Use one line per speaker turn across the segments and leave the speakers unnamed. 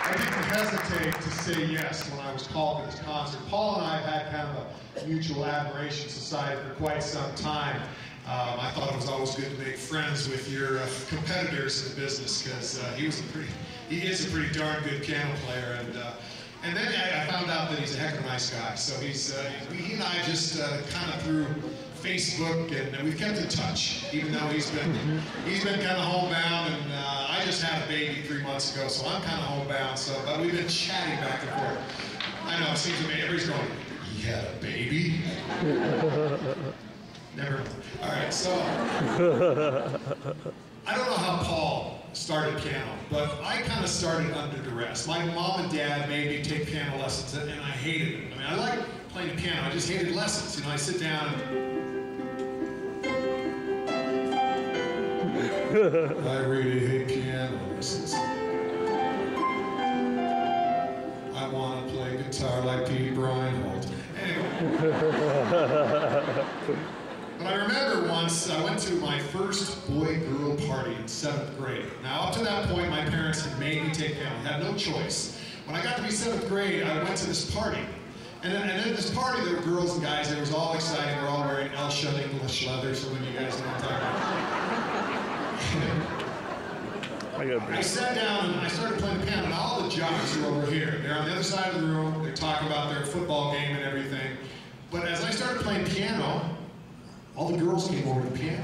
I didn't hesitate to say yes when I was called to this concert. Paul and I have had kind of a mutual admiration society for quite some time. I thought it was always good to make friends with your competitors in the business, because he is a pretty darn good piano player, and then I found out that he's a heck of a nice guy. So he and I just kind of through Facebook, and we've kept in touch, even though he's been kind of homebound, and I just had a baby 3 months ago, so I'm kind of homebound. So, but we've been chatting back and forth. I know it seems to me everybody's going, "He had a baby." Never. All right, so I don't know how Paul started piano, but I kind of started under duress. My mom and dad made me take piano lessons, and I hated it. I mean, I like playing the piano, I just hated lessons. You know, I sit down and I really hate piano lessons. I want to play guitar like Pete Breinholt. Anyway. But I remember once I went to my first boy-girl party in 7th grade. Now, up to that point, my parents had made me take piano. I had no choice. When I got to be 7th grade, I went to this party. And at this party, there were girls and guys. It was all exciting. They were all wearing Elshun English leather. Some of you guys know what I'm talking about. I sat down and I started playing the piano, and all the jocks are over here. They're on the other side of the room. They're talking about their football game and everything. But as I started playing piano, all the girls came over to the piano.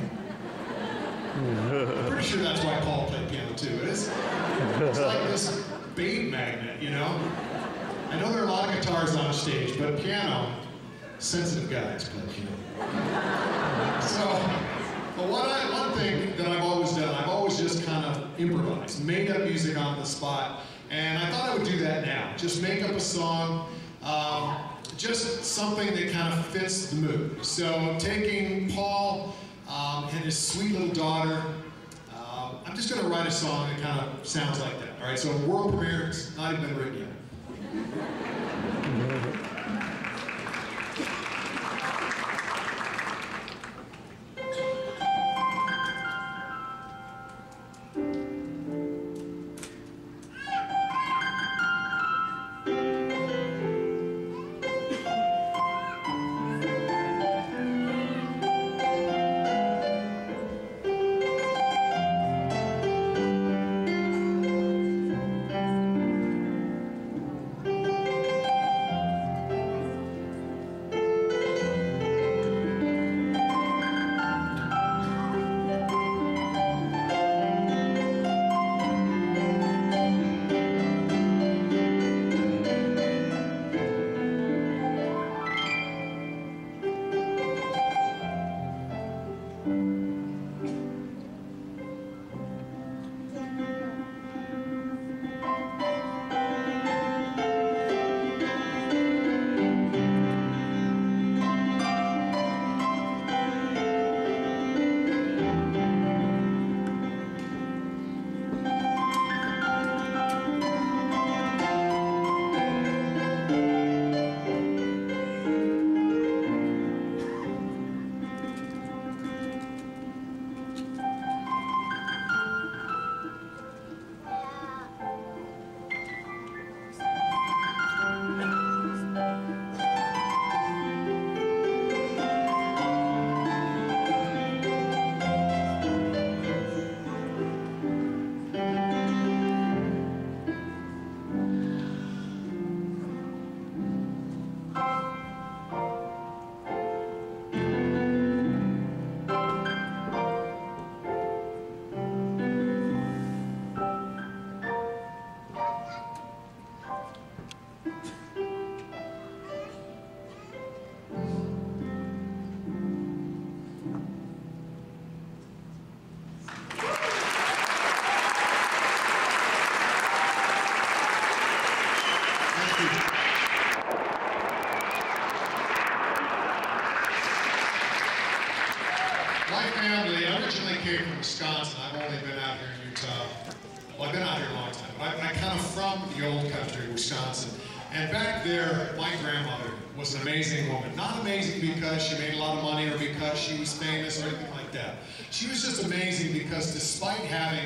I'm pretty sure that's why Paul played piano too. It's like this babe magnet, you know? I know there are a lot of guitars on the stage, but piano, sensitive guys play piano. So, but one thing that I've always done, I've always just kind of improvised, made up music on the spot, and I thought I would do that now. Just make up a song, just something that kind of fits the mood. So taking Paul and his sweet little daughter, I'm just going to write a song that kind of sounds like that. All right, so world premiere, it's not even been written yet. My family originally came from Wisconsin. I've only been out here in Utah. Well, I've been out here a long time, but I'm kind of from the old country, Wisconsin. And back there, my grandmother was an amazing woman. Not amazing because she made a lot of money or because she was famous or anything like that. She was just amazing because despite having,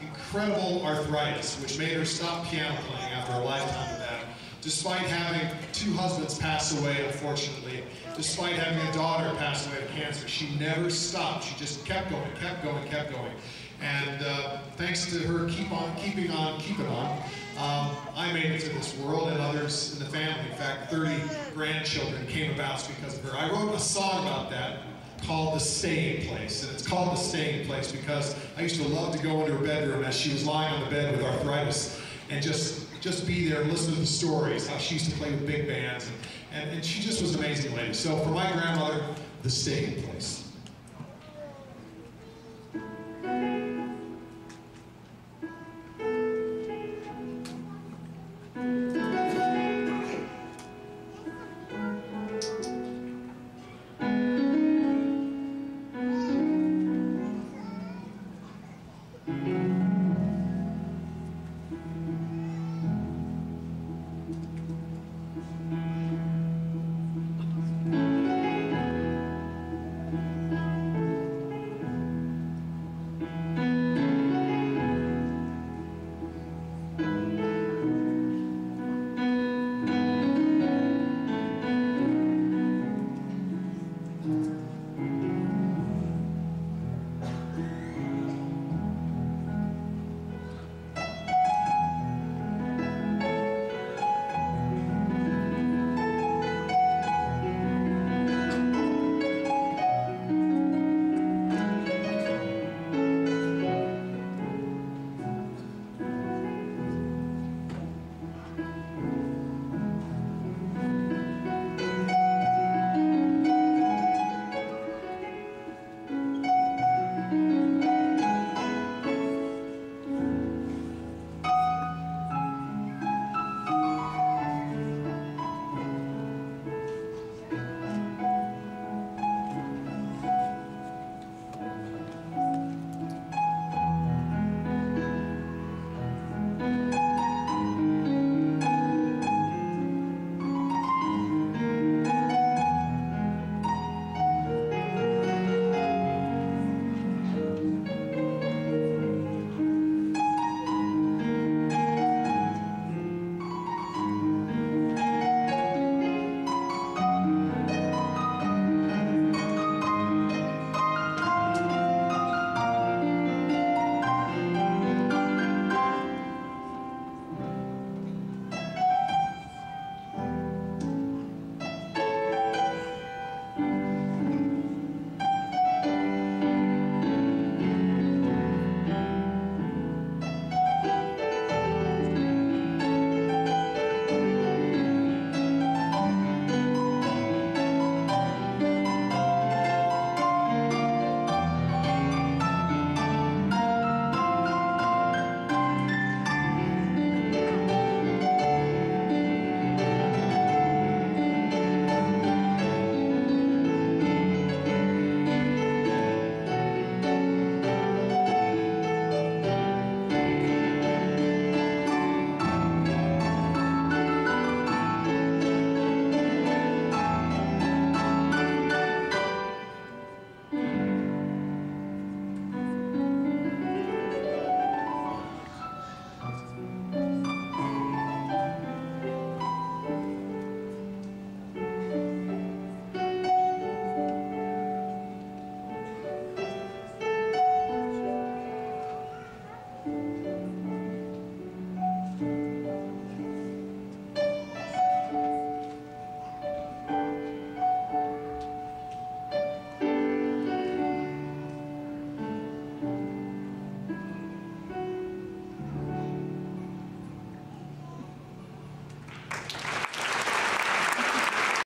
incredible arthritis, which made her stop piano playing after a lifetime of that. Despite having 2 husbands pass away, unfortunately, despite having a daughter pass away of cancer, she never stopped. She just kept going, kept going, kept going. And thanks to her keeping on, I made it to this world, and others in the family. In fact, 30 grandchildren came about because of her. I wrote a song about that called The Staying Place, and it's called The Staying Place because I used to love to go into her bedroom as she was lying on the bed with arthritis and just be there and listen to the stories, how she used to play with big bands, and she just was an amazing lady. So for my grandmother, The Staying Place.